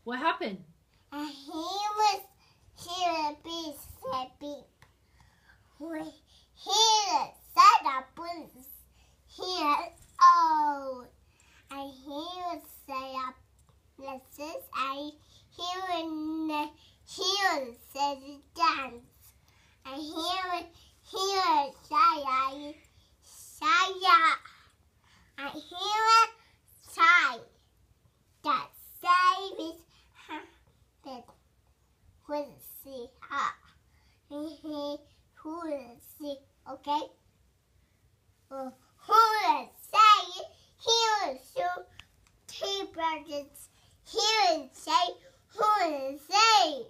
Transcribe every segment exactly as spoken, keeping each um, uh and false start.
What happened? And he was here a big sleeping. When he said a boots here oh and he was say up this is I he would he would say dance and he would he would say I say and he would say that save is happened with see her and he who will see okay uh, who will say he will shoot two birds he will say who will say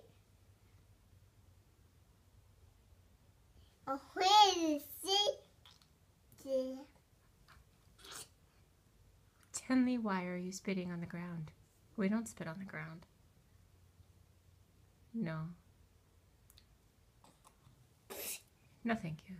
uh, who will see Tenley, why are you spitting on the ground? We don't spit on the ground. No. No, thank you.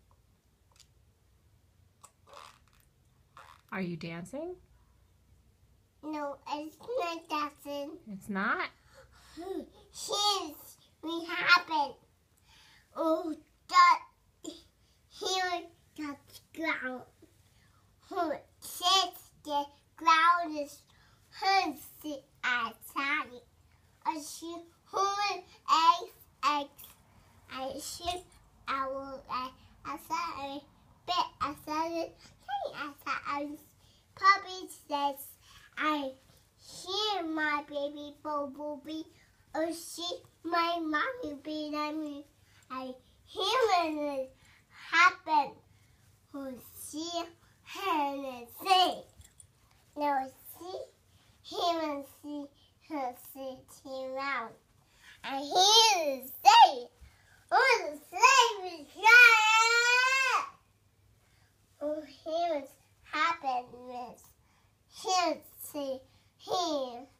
Are you dancing? no it's not dancing It's not? Here's we happen oh that here touch ground who says the ground is hunsy outside I shoot who eggs eggs I shoot I will I said bit I said I said Puppy says I hear my baby bumblebee oh she my mommy be me I hear it happen who see her and say no see him and see her sitting around I hear it say oh the slave is right oh here's happiness here see here